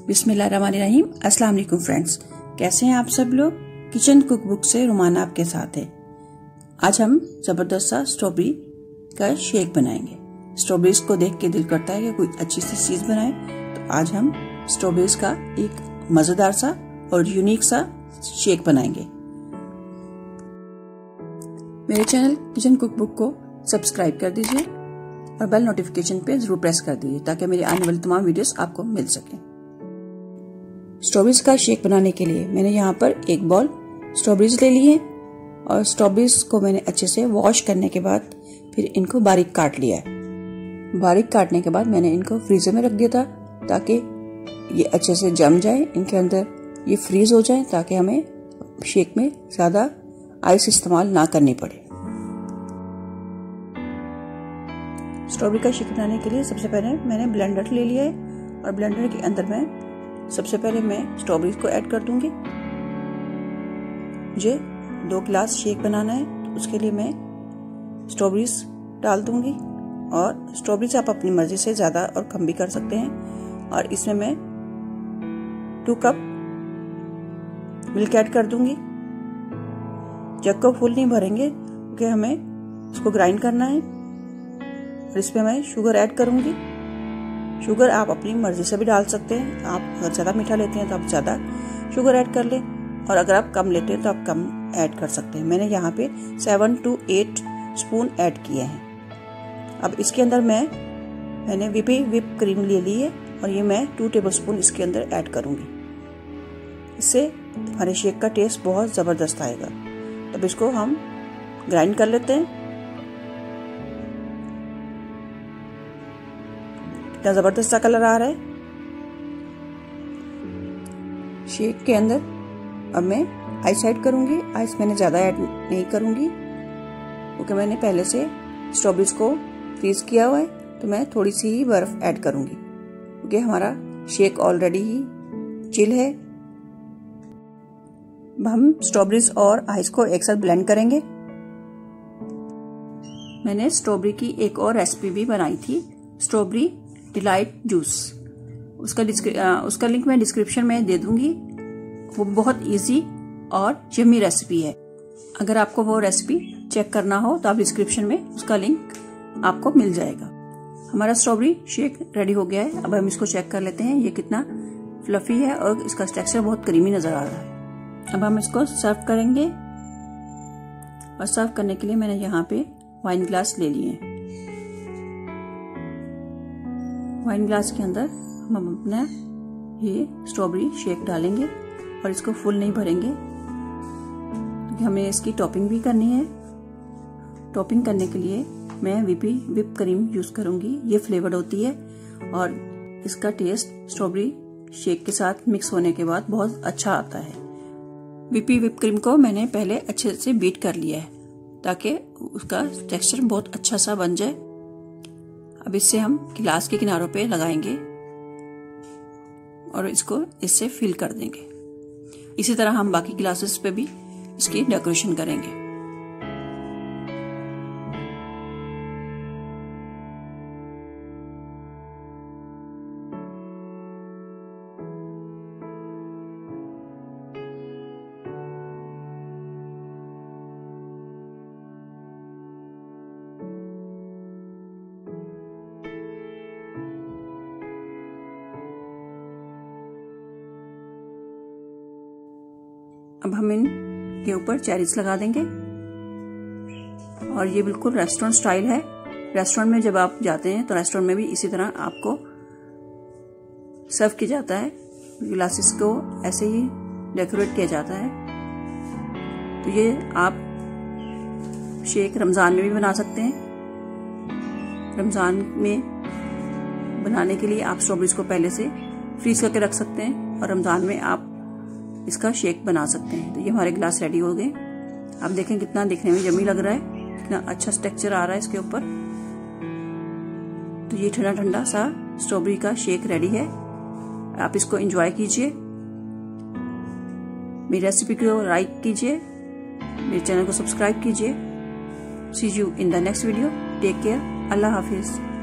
बिस्मिल्लाहिर्रहमानिर्रहीम। अस्सलाम वालेकुम फ्रेंड्स, कैसे हैं आप सब लोग। किचन कुक बुक से रुमाना आपके साथ है। आज हम जबरदस्त सा स्ट्रॉबेरी का शेक बनाएंगे। स्ट्रॉबेरीज को देख के दिल करता है कि कोई अच्छी सी चीज बनाए, तो आज हम स्ट्रॉबेरीज का एक मजेदार सा और यूनिक सा शेक बनाएंगे। मेरे चैनल किचन कुक बुक को सब्सक्राइब कर दीजिए और बेल नोटिफिकेशन पे जरूर प्रेस कर दीजिए ताकि मेरी आने वाली तमाम वीडियोस आपको मिल सके। स्ट्रॉबेरीज का शेक बनाने के लिए मैंने यहाँ पर एक बॉल स्ट्रॉबेरीज ले ली है और स्ट्रॉबेरीज को मैंने अच्छे से वॉश करने के बाद फिर इनको बारीक काट लिया है। बारीक काटने के बाद मैंने इनको फ्रीजर में रख दिया था ताकि ये अच्छे से जम जाए, इनके अंदर ये फ्रीज हो जाए ताकि हमें शेक में ज्यादा आइस इस्तेमाल ना करनी पड़े। स्ट्रॉबेरी का शेक बनाने के लिए सबसे पहले मैंने ब्लेंडर ले लिया है और ब्लेंडर के अंदर मैं सबसे पहले मैं स्ट्रॉबेरी को ऐड कर दूंगी। मुझे 2 गिलास शेक बनाना है तो उसके लिए मैं स्ट्रॉबेरीज डाल दूंगी और स्ट्रॉबेरीज आप अपनी मर्जी से ज्यादा और कम भी कर सकते हैं। और इसमें मैं 2 कप मिल्क ऐड कर दूंगी। जग को फुल नहीं भरेंगे क्योंकि हमें इसको ग्राइंड करना है। और इसमें मैं शुगर ऐड करूंगी। शुगर आप अपनी मर्जी से भी डाल सकते हैं। आप अगर ज्यादा मीठा लेते हैं तो आप ज्यादा शुगर ऐड कर लें और अगर आप कम लेते हैं तो आप कम ऐड कर सकते हैं। मैंने यहाँ पे 7 to 8 स्पून ऐड किए हैं। अब इसके अंदर मैंने विप क्रीम ले ली है और ये मैं 2 टेबलस्पून इसके अंदर ऐड करूंगी। इससे हमारे शेक का टेस्ट बहुत जबरदस्त आएगा। तब इसको हम ग्राइंड कर लेते हैं। कितना जबरदस्त सा कलर आ रहा है शेक के अंदर। अब मैं आइस ऐड करूंगी। आइस मैंने ज्यादा ऐड नहीं करूंगी क्योंकि मैंने पहले से स्ट्रॉबेरीज को फ्रीज किया हुआ है, तो मैं थोड़ी सी ही बर्फ ऐड करूंगी क्योंकि हमारा शेक ऑलरेडी ही चिल है। अब हम स्ट्रॉबेरीज और आइस को एक साथ ब्लेंड करेंगे। मैंने स्ट्रॉबेरी की एक और रेसिपी भी बनाई थी, स्ट्रॉबेरी डिलाइट जूस। उसका लिंक मैं डिस्क्रिप्शन में दे दूंगी। वो बहुत इजी और यम्मी रेसिपी है। अगर आपको वो रेसिपी चेक करना हो तो आप डिस्क्रिप्शन में उसका लिंक आपको मिल जाएगा। हमारा स्ट्रॉबेरी शेक रेडी हो गया है। अब हम इसको चेक कर लेते हैं ये कितना फ्लफी है और इसका टेक्सचर बहुत क्रीमी नजर आ रहा है। अब हम इसको सर्व करेंगे और सर्व करने के लिए मैंने यहाँ पे वाइन ग्लास ले लिए हैं। वाइन ग्लास के अंदर हम अपना ये स्ट्रॉबेरी शेक डालेंगे और इसको फुल नहीं भरेंगे क्योंकि हमें इसकी टॉपिंग भी करनी है। टॉपिंग करने के लिए मैं विप क्रीम यूज करूंगी। ये फ्लेवर्ड होती है और इसका टेस्ट स्ट्रॉबेरी शेक के साथ मिक्स होने के बाद बहुत अच्छा आता है। विप क्रीम को मैंने पहले अच्छे से बीट कर लिया है ताकि उसका टेक्सचर बहुत अच्छा सा बन जाए। अब इससे हम गिलास के किनारों पे लगाएंगे और इसको इससे फिल कर देंगे। इसी तरह हम बाकी गिलासेस पे भी इसकी डेकोरेशन करेंगे। अब हम इनके ऊपर चेरीज लगा देंगे और ये बिल्कुल रेस्टोरेंट स्टाइल है। रेस्टोरेंट में जब आप जाते हैं तो रेस्टोरेंट में भी इसी तरह आपको सर्व किया जाता है। ग्लासेस को ऐसे ही डेकोरेट किया जाता है। तो ये आप शेक रमजान में भी बना सकते हैं। रमजान में बनाने के लिए आप स्ट्रॉबेरीज को पहले से फ्रीज करके रख सकते हैं और रमजान में आप इसका शेक बना सकते हैं। तो ये हमारे ग्लास रेडी हो गए। आप देखें कितना दिखने में यम्मी लग रहा है, कितना अच्छा टेक्सचर आ रहा है इसके ऊपर। तो ये ठंडा ठंडा सा स्ट्रॉबेरी का शेक रेडी है। आप इसको एंजॉय कीजिए। मेरी रेसिपी को लाइक कीजिए, मेरे चैनल को सब्सक्राइब कीजिए। See you in the next video. Take care. अल्लाह हाफिज।